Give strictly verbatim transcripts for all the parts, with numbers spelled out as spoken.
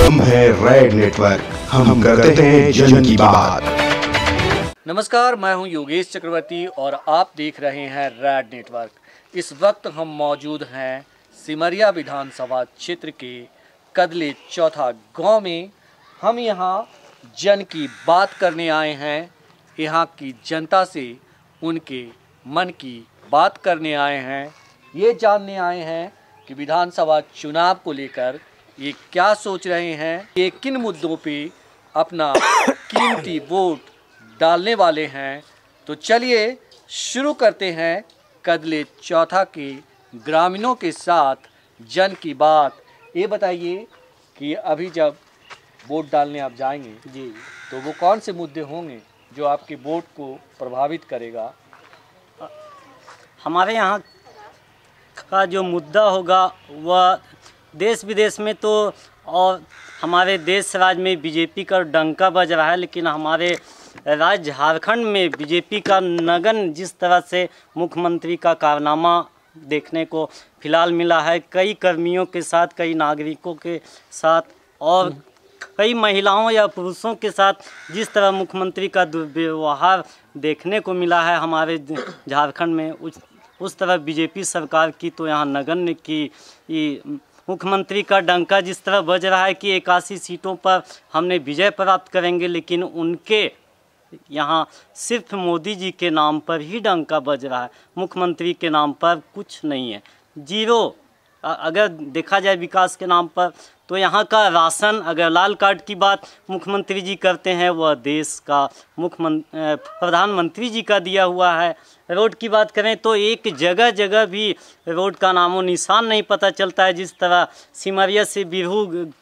हम है red network, हम करते हैं जन की बात। नमस्कार, मैं हूं योगेश चक्रवर्ती और आप देख रहे हैं रेड नेटवर्क। इस वक्त हम मौजूद हैं सिमरिया विधानसभा क्षेत्र के कदले चौथा गांव में। हम यहां जन की बात करने आए हैं, यहां की जनता से उनके मन की बात करने आए हैं, ये जानने आए हैं कि विधानसभा चुनाव को लेकर ये क्या सोच रहे हैं, ये किन मुद्दों पे अपना कीमती वोट डालने वाले हैं। तो चलिए शुरू करते हैं कदले चौथा के ग्रामीणों के साथ जन की बात। ये बताइए कि अभी जब वोट डालने आप जाएंगे जी, तो वो कौन से मुद्दे होंगे जो आपके वोट को प्रभावित करेगा? हमारे यहाँ का जो मुद्दा होगा वह देश विदेश में तो और हमारे देश राज्य में बीजेपी का डंका बज रहा है, लेकिन हमारे राज्य झारखंड में बीजेपी का नगन जिस तरह से मुख्यमंत्री का कारनामा देखने को फिलहाल मिला है, कई कर्मियों के साथ, कई नागरिकों के साथ और कई महिलाओं या पुरुषों के साथ जिस तरह मुख्यमंत्री का दुर्व्यवहार देखने को मिला है हमारे झारखंड में, उस उस तरह बीजेपी सरकार की तो यहाँ नगण्य की मुख्यमंत्री का डंका जिस तरह बज रहा है कि इक्यासी सीटों पर हमने विजय प्राप्त करेंगे, लेकिन उनके यहाँ सिर्फ मोदी जी के नाम पर ही डंका बज रहा है, मुख्यमंत्री के नाम पर कुछ नहीं है, जीरो। अगर देखा जाए विकास के नाम पर तो यहाँ का राशन, अगर लाल कार्ड की बात मुख्यमंत्री जी करते हैं, वह देश का मुख्यमंत्री प्रधानमंत्री जी का दिया हुआ है। रोड की बात करें तो एक जगह जगह भी रोड का नामो निशान नहीं पता चलता है। जिस तरह सिमरिया से बिरहू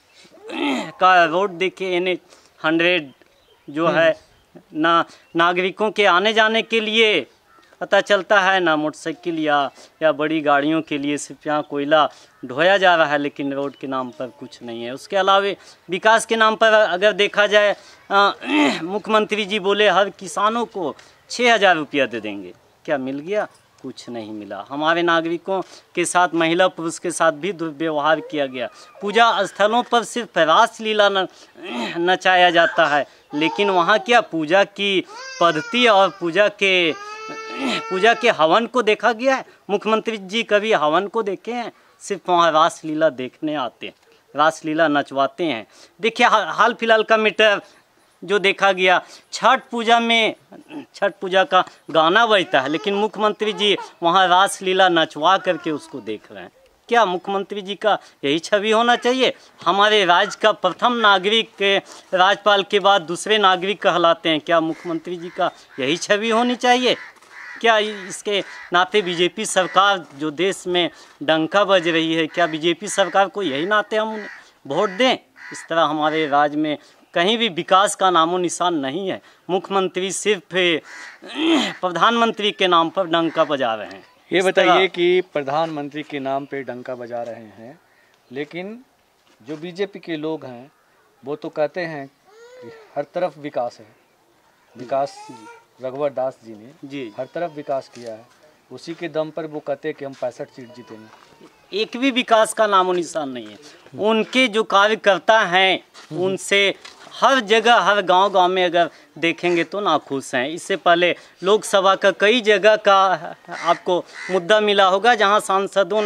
का रोड देखिए, एन एच हंड्रेड जो है ना, नागरिकों के आने जाने के लिए पता चलता है, ना मोटरसाइकिल या या बड़ी गाड़ियों के लिए सिर्फ यहाँ कोयला ढोया जा रहा है, लेकिन रोड के नाम पर कुछ नहीं है। उसके अलावा विकास के नाम पर अगर देखा जाए, मुख्यमंत्री जी बोले हर किसानों को छः हज़ार रुपया दे देंगे, क्या मिल गया? कुछ नहीं मिला। हमारे नागरिकों के साथ, महिला पुरुष के साथ भी दुर्व्यवहार किया गया। पूजा स्थलों पर सिर्फ रासलीला न नचाया जाता है, लेकिन वहाँ क्या पूजा की पद्धति और पूजा के पूजा के हवन को देखा गया है? मुख्यमंत्री जी कभी हवन को देखे हैं? सिर्फ वहाँ रासलीला देखने आते हैं, रासलीला नचवाते हैं। देखिए हाल फिलहाल का मैटर जो देखा गया, छठ पूजा में छठ पूजा का गाना बजता है, लेकिन मुख्यमंत्री जी वहाँ रासलीला नचवा करके उसको देख रहे हैं। क्या मुख्यमंत्री जी का यही छवि होना चाहिए? हमारे राज्य का प्रथम नागरिक के राज्यपाल के बाद दूसरे नागरिक कहलाते हैं, क्या मुख्यमंत्री जी का यही छवि होनी चाहिए? क्या इसके नाते बीजेपी सरकार जो देश में डंका बज रही है, क्या बीजेपी सरकार को यही नाते हम वोट दें? इस तरह हमारे राज्य में कहीं भी विकास का नामो निशान नहीं है। मुख्यमंत्री सिर्फ प्रधानमंत्री के नाम पर डंका बजा रहे हैं। ये बताइए कि प्रधानमंत्री के नाम पे डंका बजा रहे हैं, लेकिन जो बीजेपी के लोग हैं वो तो कहते हैं कि हर तरफ विकास है। विकास रघुवर दास जी ने जी हर तरफ विकास किया है, उसी के दम पर वो कहते हैं कि हम पैंसठ सीट जीतेंगे। एक भी विकास का नामो निशान नहीं है। उनके जो कार्यकर्ता हैं उनसे हर जगह, हर गांव गांव में अगर देखेंगे तो नाखुश हैं। इससे पहले लोकसभा का कई जगह का आपको मुद्दा मिला होगा जहां सांसदों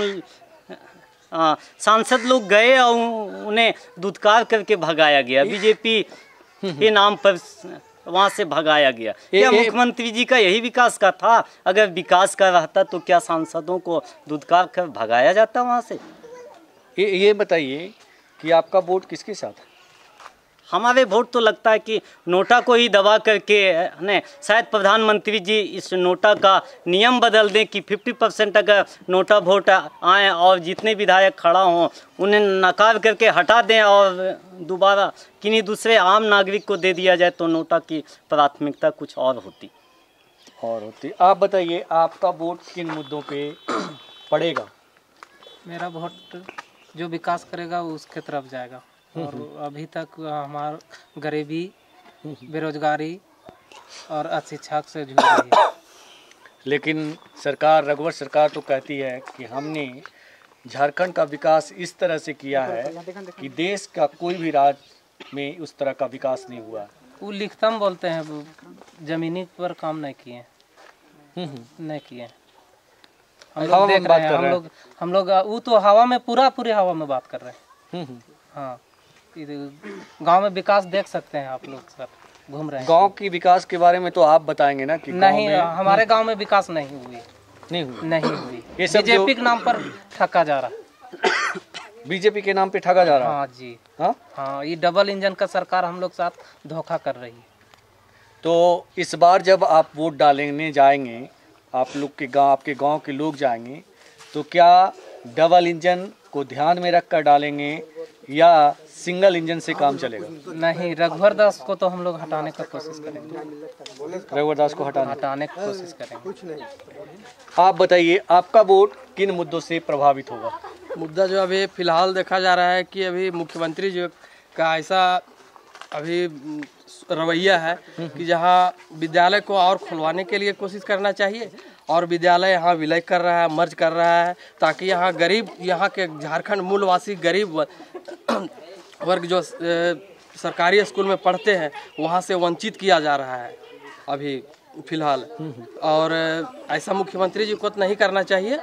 आ, सांसद लोग गए और उन्हें दुत्कार करके भगाया गया, बीजेपी के नाम पर वहाँ से भगाया गया। क्या मुख्यमंत्री जी का यही विकास का था? अगर विकास का रहता तो क्या सांसदों को दुत्कार कर भगाया जाता वहाँ से? ये ये बताइए कि आपका वोट किसके साथ है? हमारे वोट तो लगता है कि नोटा को ही दबा करके ने शायद प्रधानमंत्री जी इस नोटा का नियम बदल दें कि पचास परसेंट अगर नोटा वोट आए और जितने विधायक खड़ा हों उन्हें नकार करके हटा दें और दोबारा किन्हीं दूसरे आम नागरिक को दे दिया जाए, तो नोटा की प्राथमिकता कुछ और होती और होती आप बताइए आपका वोट किन मुद्दों पे पड़ेगा? मेरा वोट जो विकास करेगा वो उसके तरफ जाएगा। और अभी तक हमार गरीबी, बेरोजगारी और अशिक्षा से जूझ रही है। लेकिन सरकार, रघुवर सरकार तो कहती है कि हमने झारखंड का विकास इस तरह से किया है कि देश का कोई भी राज्य में उस तरह का विकास नहीं हुआ। वो लिखतम बोलते हैं, वो जमीनी पर काम नहीं किए नहीं किए हम हवा लोग में देख बात रहे हैं कर हम रहे हैं। लोग हम लोग वो तो हवा में पूरा पूरी हवा में बात कर रहे हैं। हाँ, गांव में विकास देख सकते हैं आप लोग सर, घूम रहे हैं। गांव की विकास के बारे में तो आप बताएंगे ना कि नहीं, गांव में हमारे गांव में विकास नहीं हुई नहीं हुई। नहीं हुई ये सब जो- बीजेपी के नाम पर ठगा जा रहा। बीजेपी के नाम पे ठगा जा रहा है। हाँ जी, हाँ, हाँ, ये डबल इंजन का सरकार हम लोग साथ धोखा कर रही है। तो इस बार जब आप वोट डालने जाएंगे, आप लोग के गांव आपके गांव के लोग जाएंगे, तो क्या डबल इंजन को ध्यान में रख कर डालेंगे या सिंगल इंजन से काम चलेगा? नहीं, रघुवर दास को तो हम लोग हटाने का कोशिश करेंगे, रघुवर दास को हटाना। हटाने की कोशिश करेंगे। आप बताइए, आपका वोट किन मुद्दों से प्रभावित होगा? मुद्दा जो अभी फिलहाल देखा जा रहा है कि अभी मुख्यमंत्री जी का ऐसा अभी रवैया है कि जहाँ विद्यालय को और खुलवाने के लिए कोशिश करना चाहिए, और विद्यालय यहाँ विलय कर रहा है, मर्ज कर रहा है, ताकि यहाँ गरीब, यहाँ के झारखंड मूलवासी गरीब वर्ग जो सरकारी स्कूल में पढ़ते हैं वहाँ से वंचित किया जा रहा है अभी फिलहाल। और ऐसा मुख्यमंत्री जी को तो नहीं करना चाहिए।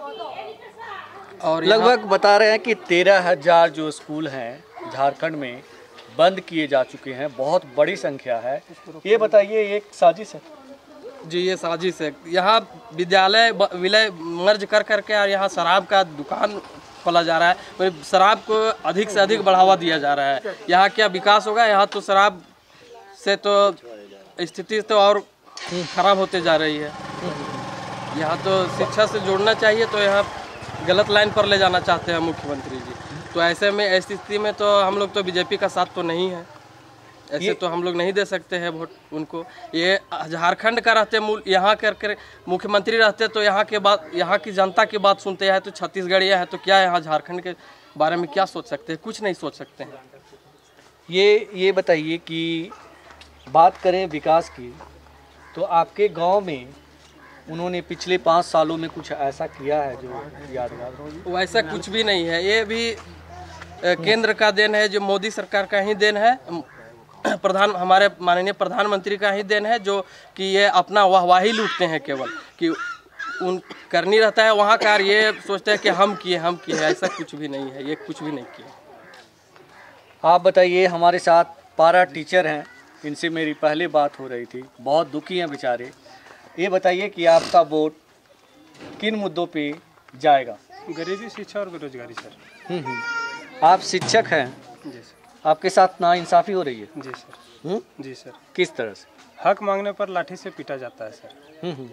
और लगभग बता रहे हैं कि तेरह हजार जो स्कूल हैं झारखंड में बंद किए जा चुके हैं, बहुत बड़ी संख्या है। ये बताइए, ये एक साजिश है? जी, ये साजिश है। यहाँ विद्यालय विलय मर्ज कर करके और यहाँ शराब का दुकान खोला जा रहा है, शराब को अधिक से अधिक बढ़ावा दिया जा रहा है। यहाँ क्या विकास होगा? यहाँ तो शराब से तो स्थिति तो और खराब होते जा रही है। यहाँ तो शिक्षा से जोड़ना चाहिए, तो यहाँ गलत लाइन पर ले जाना चाहते हैं मुख्यमंत्री जी। तो ऐसे में ऐसी स्थिति में तो हम लोग तो बीजेपी का साथ तो नहीं है, ऐसे तो हम लोग नहीं दे सकते हैं वोट उनको। ये झारखंड का रहते मूल यहाँ कर मुख्यमंत्री रहते तो यहाँ के बात, यहाँ की जनता की बात सुनते हैं, तो छत्तीसगढ़िया है तो क्या यहाँ झारखंड के बारे में क्या सोच सकते हैं? कुछ नहीं सोच सकते हैं। ये ये बताइए कि बात करें विकास की, तो आपके गांव में उन्होंने पिछले पाँच सालों में कुछ ऐसा किया है जो यादगार हो? वैसा कुछ भी नहीं है। ये भी केंद्र का देन है, जो मोदी सरकार का ही देन है, प्रधान हमारे माननीय प्रधानमंत्री का ही देन है, जो कि ये अपना वाहवाही लूटते हैं केवल, कि उन करनी रहता है वहाँ का, ये सोचते हैं कि हम किए हम किए। ऐसा कुछ भी नहीं है, ये कुछ भी नहीं किया। आप बताइए, हमारे साथ पारा टीचर हैं, इनसे मेरी पहले बात हो रही थी, बहुत दुखी हैं बेचारे। ये बताइए कि आपका वोट किन मुद्दों पे जाएगा? गरीबी, शिक्षा और बेरोजगारी सर। हम्म हम्म। आप शिक्षक हैं, जी सर। आपके साथ नाइंसाफ़ी हो रही है? जी सर। हम्म? जी सर। किस तरह से? हक मांगने पर लाठी से पीटा जाता है सर। हम्म हम्म।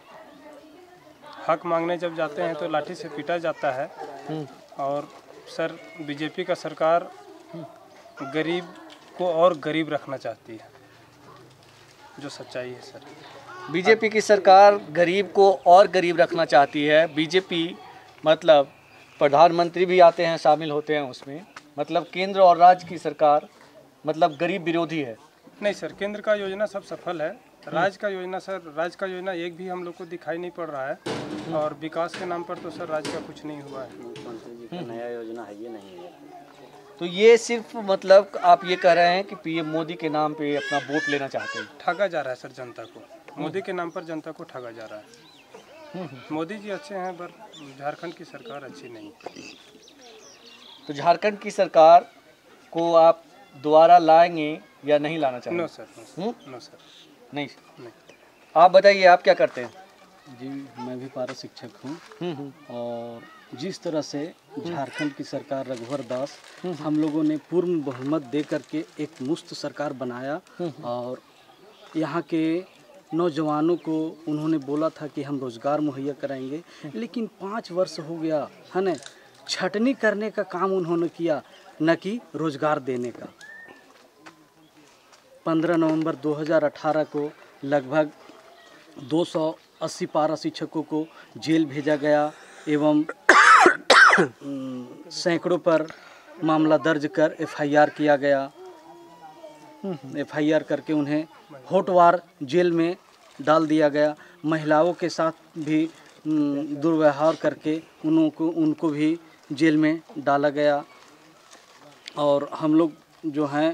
हक मांगने जब जाते हैं तो लाठी से पीटा जाता है। हम्म। और सर बीजेपी का सरकार गरीब को और गरीब रखना चाहती है, जो सच्चाई है सर। बीजेपी की सरकार गरीब को और गरीब रखना चाहती है। बीजेपी मतलब प्रधानमंत्री भी आते हैं, शामिल होते हैं उसमें, मतलब केंद्र और राज्य की सरकार मतलब गरीब विरोधी है। नहीं सर, केंद्र का योजना सब सफल है, राज्य का योजना सर, राज्य का योजना एक भी हम लोग को दिखाई नहीं पड़ रहा है। और विकास के नाम पर तो सर राज्य का कुछ नहीं हुआ है। मुख्यमंत्री जी का नया योजना है, ये नहीं है। तो ये सिर्फ मतलब आप ये कह रहे हैं कि पीएम मोदी के नाम पे अपना वोट लेना चाहते हैं? ठगा जा रहा है सर जनता को, मोदी के नाम पर जनता को ठगा जा रहा है। मोदी जी अच्छे हैं पर झारखंड की सरकार अच्छी नहीं है। तो झारखंड की सरकार को आप दोबारा लाएंगे या नहीं लाना चाहेंगे? No sir, no sir, hmm? No sir. नहीं। नहीं। आप बताइए, आप क्या करते हैं? जी, मैं भी पारा शिक्षक हूँ। हम्म हम्म। और जिस तरह से झारखंड की सरकार रघुवर दास, हम लोगों ने पूर्ण बहुमत दे करके एक मुफ्त सरकार बनाया, और यहाँ के नौजवानों को उन्होंने बोला था कि हम रोज़गार मुहैया कराएंगे, लेकिन पाँच वर्ष हो गया है ना, छटनी करने का काम उन्होंने किया, न कि रोज़गार देने का। पंद्रह नवंबर दो हज़ार अठारह को लगभग दो सौ अस्सी पारा शिक्षकों को जेल भेजा गया एवं सैकड़ों पर मामला दर्ज कर एफआईआर किया गया। एफआईआर करके उन्हें होटवार जेल में डाल दिया गया। महिलाओं के साथ भी दुर्व्यवहार करके उनको उनको भी जेल में डाला गया। और हम लोग जो हैं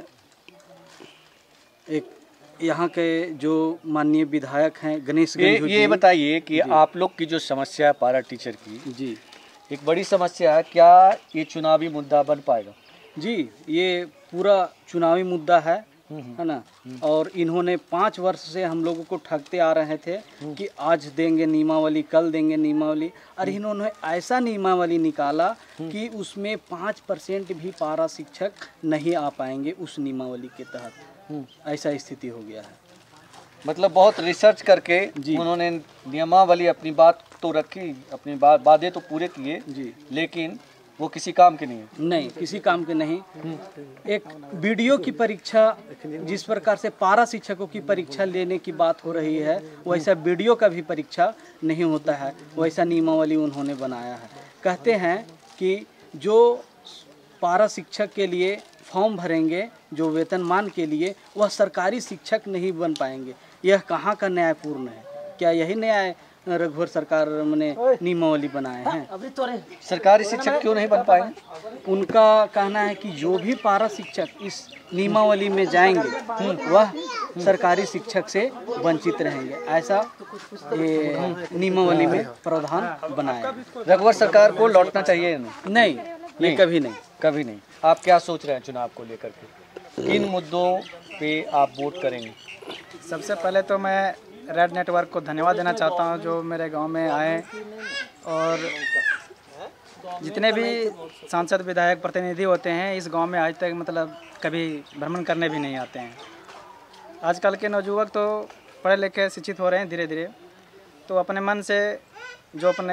एक यहाँ के जो माननीय विधायक हैं गणेश ये, गंझू ये जी, बताइए कि आप लोग की जो समस्या है पारा टीचर की, जी एक बड़ी समस्या है, क्या ये चुनावी मुद्दा बन पाएगा? जी ये पूरा चुनावी मुद्दा है है ना। और इन्होंने पाँच वर्ष से हम लोगों को ठगते आ रहे थे कि आज देंगे नियमावली, कल देंगे नियमावली, और इन्होंने ऐसा नियमावली निकाला कि उसमें पाँच परसेंट भी पारा शिक्षक नहीं आ पाएंगे उस नियमावली के तहत। ऐसा स्थिति हो गया है। मतलब बहुत रिसर्च करके उन्होंने नियमावली अपनी बात तो रखी, अपनी बात वादे तो पूरे किए जी, लेकिन वो किसी काम के नहीं है। नहीं, किसी काम के नहीं। एक वीडियो की परीक्षा, जिस प्रकार से पारा शिक्षकों की परीक्षा लेने की बात हो रही है, वैसा वीडियो का भी परीक्षा नहीं होता है, वैसा नियमावली उन्होंने बनाया है। कहते हैं कि जो पारा शिक्षक के लिए फॉर्म भरेंगे, जो वेतनमान के लिए, वह सरकारी शिक्षक नहीं बन पाएंगे। यह कहाँ का न्यायपूर्ण है? क्या यही न्याय रघुवर सरकार ने नियमावली बनाए हैं? सरकारी शिक्षक क्यों नहीं बन पाए? उनका कहना है कि जो भी पारा शिक्षक इस नियमावली में जाएंगे वह सरकारी शिक्षक से वंचित रहेंगे। ऐसा ये नियमावली में प्रावधान बनाया है। रघुवर सरकार को लौटना चाहिए? नहीं, नहीं, नहीं, कभी नहीं, कभी नहीं। आप क्या सोच रहे हैं चुनाव को लेकर के? किन मुद्दों पे आप वोट करेंगे? सबसे पहले तो मैं रेड नेटवर्क को धन्यवाद देना चाहता हूं, जो मेरे गांव में आए और जितने भी सांसद विधायक प्रतिनिधि होते हैं इस गांव में आज तक मतलब कभी भ्रमण करने भी नहीं आते हैं। आजकल के नवयुवक तो पढ़े लिखे शिक्षित हो रहे हैं धीरे धीरे, तो अपने मन से जो अपने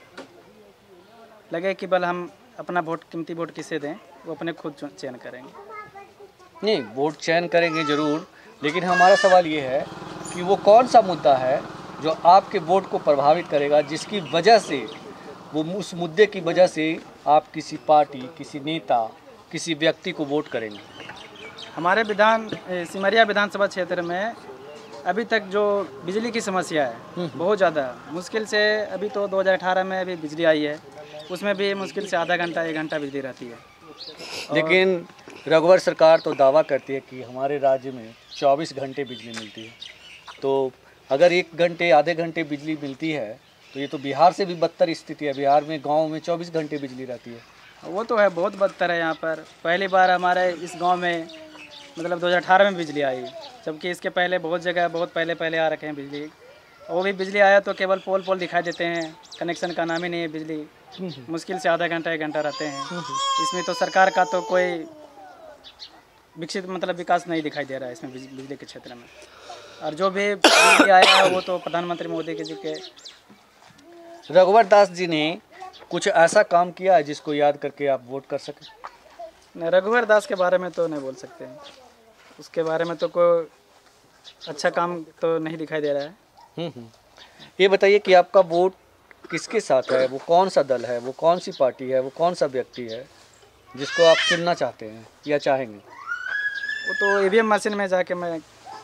लगे कि बल हम अपना वोट, कीमती वोट किसे दें, वो अपने खुद चयन करेंगे। नहीं, वोट चयन करेंगे ज़रूर, लेकिन हमारा सवाल ये है कि वो कौन सा मुद्दा है जो आपके वोट को प्रभावित करेगा, जिसकी वजह से वो उस मुद्दे की वजह से आप किसी पार्टी, किसी नेता, किसी व्यक्ति को वोट करेंगे? हमारे विधान सिमरिया विधानसभा क्षेत्र में अभी तक जो बिजली की समस्या है बहुत ज़्यादा मुश्किल से, अभी तो दो हज़ार अठारह में अभी बिजली आई है, उसमें भी मुश्किल से आधा घंटा एक घंटा बिजली रहती है। लेकिन रघुवर सरकार तो दावा करती है कि हमारे राज्य में चौबीस घंटे बिजली मिलती है। तो अगर एक घंटे आधे घंटे बिजली मिलती है तो ये तो बिहार से भी बदतर स्थिति है। बिहार में गांव में चौबीस घंटे बिजली रहती है। वो तो है, बहुत बदतर है। यहाँ पर पहली बार हमारे इस गांव में मतलब दो हज़ार अठारह में बिजली आई, जबकि इसके पहले बहुत जगह बहुत पहले पहले आ रखे हैं बिजली। वो भी बिजली आया तो केवल पोल पोल दिखाई देते हैं, कनेक्शन का नाम ही नहीं है। बिजली मुश्किल से आधा घंटा एक घंटा रहते हैं। इसमें तो सरकार का तो कोई विकसित मतलब विकास नहीं दिखाई दे रहा है इसमें बिजली के क्षेत्र में। और जो भी बिजली आया है वो तो प्रधानमंत्री मोदी के जी के। रघुवर दास जी ने कुछ ऐसा काम किया है जिसको याद करके आप वोट कर सकें? नहीं, रघुवर दास के बारे में तो नहीं बोल सकते हैं, उसके बारे में तो कोई अच्छा काम तो नहीं दिखाई दे रहा है। ये बताइए कि आपका वोट किसके साथ है? वो कौन सा दल है? वो कौन सी पार्टी है? वो कौन सा व्यक्ति है जिसको आप चुनना चाहते हैं या चाहेंगे? वो तो ईवीएम मशीन में जाके मैं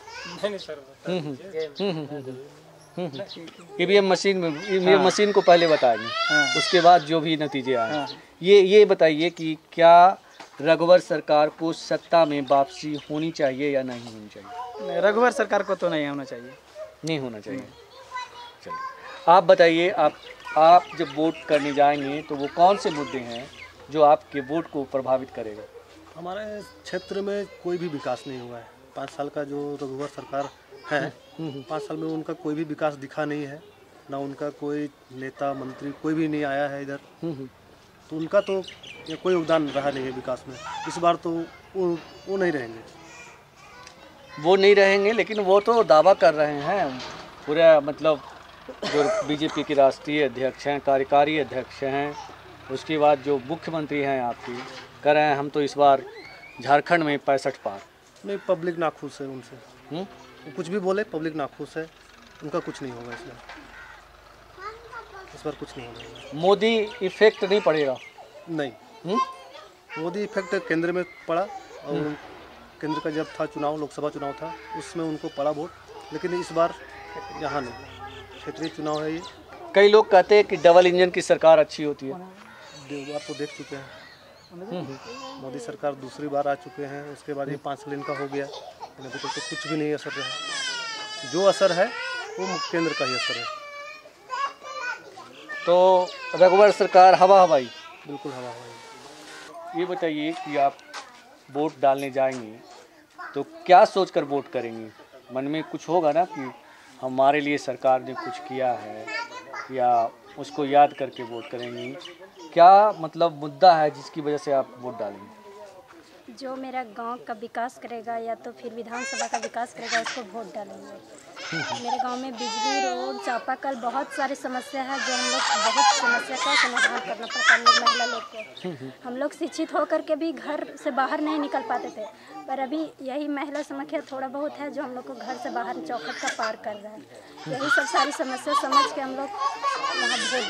ईवीएम मशीन में ईवीएम हाँ। मशीन को पहले बताएंगे हाँ। उसके बाद जो भी नतीजे आए हाँ। ये ये बताइए कि क्या रघुवर सरकार को सत्ता में वापसी होनी चाहिए या नहीं होनी चाहिए? रघुवर सरकार को तो नहीं होना चाहिए। नहीं होना चाहिए। चलिए आप बताइए, आप आप जब वोट करने जाएंगे तो वो कौन से मुद्दे हैं जो आपके वोट को प्रभावित करेगा? हमारे क्षेत्र में कोई भी विकास नहीं हुआ है। पाँच साल का जो रघुवर सरकार है, पाँच साल में उनका कोई भी विकास दिखा नहीं है, ना उनका कोई नेता मंत्री कोई भी नहीं आया है इधर। तो उनका तो ये कोई योगदान रहा नहीं है विकास में। इस बार तो वो वो नहीं रहेंगे वो नहीं रहेंगे लेकिन वो तो दावा कर रहे हैं पूरा, मतलब जो बीजेपी के राष्ट्रीय अध्यक्ष हैं, कार्यकारी अध्यक्ष हैं, उसके बाद जो मुख्यमंत्री हैं आपकी, कह रहे हैं हम तो इस बार झारखंड में पैंसठ पार। नहीं, पब्लिक नाखुश है उनसे। हुँ? कुछ भी बोले, पब्लिक नाखुश है, उनका कुछ नहीं होगा इसमें। इस बार कुछ नहीं होगा। मोदी इफेक्ट नहीं पड़ेगा? नहीं। हुँ? मोदी इफेक्ट केंद्र में पड़ा, और केंद्र का जब था चुनाव, लोकसभा चुनाव था, उसमें उनको पड़ा वोट, लेकिन इस बार यहाँ नहीं। क्षेत्रीय चुनाव है ये, कई लोग कहते हैं कि डबल इंजन की सरकार अच्छी होती है। दो बार तो देख चुके हैं, मोदी सरकार दूसरी बार आ चुके हैं, उसके बाद ये पाँच लेन का हो गया, अभी तक तो कुछ भी नहीं असर रहा। जो असर है वो केंद्र का ही असर है। तो रघुवर सरकार हवा हवाई, बिल्कुल हवा हवाई। ये बताइए कि आप वोट डालने जाएंगे तो क्या सोचकर वोट करेंगे? मन में कुछ होगा ना कि हमारे लिए सरकार ने कुछ किया है, या उसको याद करके वोट करेंगे? क्या मतलब मुद्दा है जिसकी वजह से आप वोट डालेंगे? जो मेरा गांव का विकास करेगा या तो फिर विधानसभा का विकास करेगा, उसको वोट डालेंगे। मेरे गांव में बिजली, रोड, चापाकल, बहुत सारी समस्या है जो हम लोग बहुत समस्या का समाधान करना पड़ता है। हम लोग महिला लोग को, हम लोग शिक्षित होकर के भी घर से बाहर नहीं निकल पाते थे, पर अभी यही महिला समस्या थोड़ा बहुत है जो हम लोग को घर से बाहर चौखट का पार कर रहा है। यही सब सारी समस्या समझ के हम लोग वहाँ वोट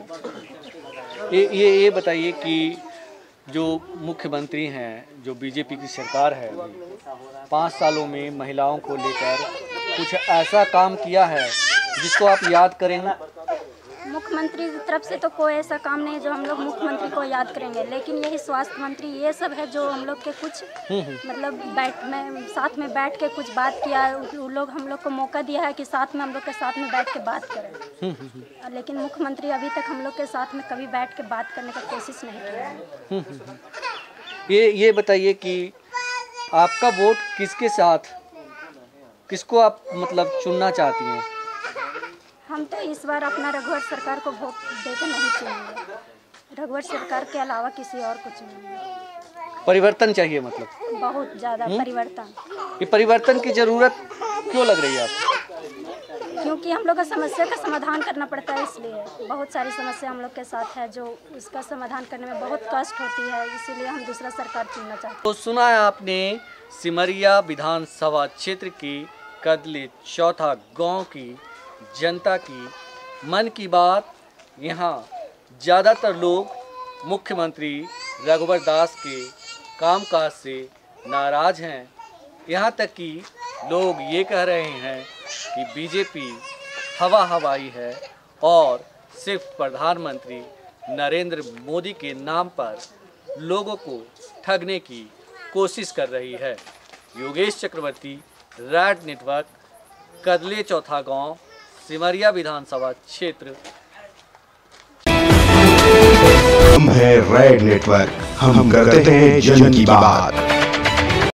डालेंगे। ये ये ये बताइए कि जो मुख्यमंत्री हैं, जो बीजेपी की सरकार है, पाँच सालों में महिलाओं को लेकर कुछ ऐसा काम किया है जिसको आप याद करेंगे? मुख्यमंत्री की तरफ से तो कोई ऐसा काम नहीं जो हम लोग मुख्यमंत्री को याद करेंगे, लेकिन यही स्वास्थ्य मंत्री ये सब है जो हम लोग के कुछ मतलब बैठ में साथ में बैठ के कुछ बात किया है। उन लोग हम लोग को मौका दिया है कि साथ में हम लोग के साथ में बैठ के बात करें, लेकिन मुख्यमंत्री अभी तक हम लोग के साथ में कभी बैठ के बात करने का कोशिश नहीं किया है। ये ये बताइए कि आपका वोट किसके साथ, किसको आप मतलब चुनना चाहती हैं? हम तो इस बार अपना रघुवर सरकार को वोट देकर नहीं चुनेंगे। रघुवर सरकार के अलावा किसी और को चुनेंगे। परिवर्तन चाहिए मतलब? बहुत ज़्यादा परिवर्तन। ये परिवर्तन की ज़रूरत क्यों लग रही है आपको? क्योंकि हम लोग का समस्या का समाधान करना पड़ता है, इसलिए बहुत सारी समस्या हम लोग के साथ है जो उसका समाधान करने में बहुत कष्ट होती है, इसीलिए हम दूसरा सरकार चुनना चाहते हैं। तो सुना है आपने सिमरिया विधानसभा क्षेत्र की कदले चौथा गांव की जनता की मन की बात। यहाँ ज़्यादातर लोग मुख्यमंत्री रघुवर दास के कामकाज से नाराज़ हैं। यहाँ तक कि लोग ये कह रहे हैं कि बीजेपी हवा हवाई है और सिर्फ प्रधानमंत्री नरेंद्र मोदी के नाम पर लोगों को ठगने की कोशिश कर रही है। योगेश चक्रवर्ती, रैड नेटवर्क, कदले चौथा गांव, सिमरिया विधानसभा क्षेत्र। हम है रैड नेटवर्क, हम करते हैं जन की बात।